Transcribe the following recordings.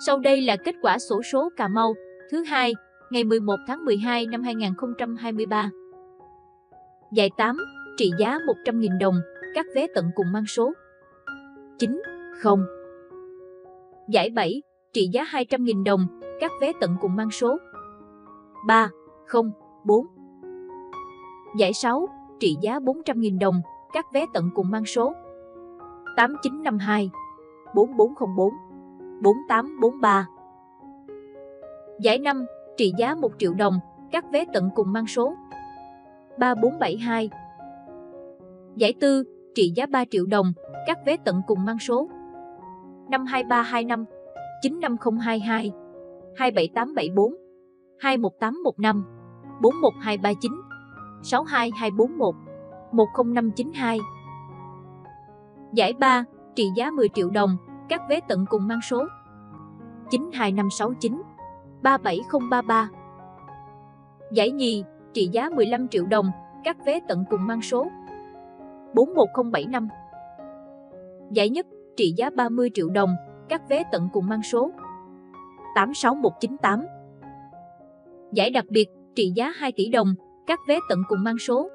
Sau đây là kết quả xổ số Cà Mau thứ hai, ngày 11 tháng 12 năm 2023. Giải 8, trị giá 100.000 đồng, các vé tận cùng mang số 9, 0. Giải 7, trị giá 200.000 đồng, các vé tận cùng mang số 3, 0, 4. Giải 6, trị giá 400.000 đồng, các vé tận cùng mang số 8952, 4404, 4843. Giải 5, trị giá 1 triệu đồng, các vé tận cùng mang số 3472. Giải 4, trị giá 3 triệu đồng, các vé tận cùng mang số 52325, 95022, 27874, 21815, 41239, 62241, 10592. Giải 3, trị giá 10 triệu đồng, các vé tận cùng mang số 92569, 37033. Giải nhì, trị giá 15 triệu đồng, các vé tận cùng mang số 41075. Giải nhất, trị giá 30 triệu đồng, các vé tận cùng mang số 86198. Giải đặc biệt, trị giá 2 tỷ đồng, các vé tận cùng mang số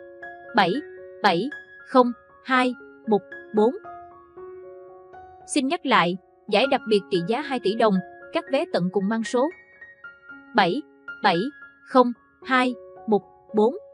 770214. Xin nhắc lại, giải đặc biệt trị giá 2 tỷ đồng, các vé tận cùng mang số 770214.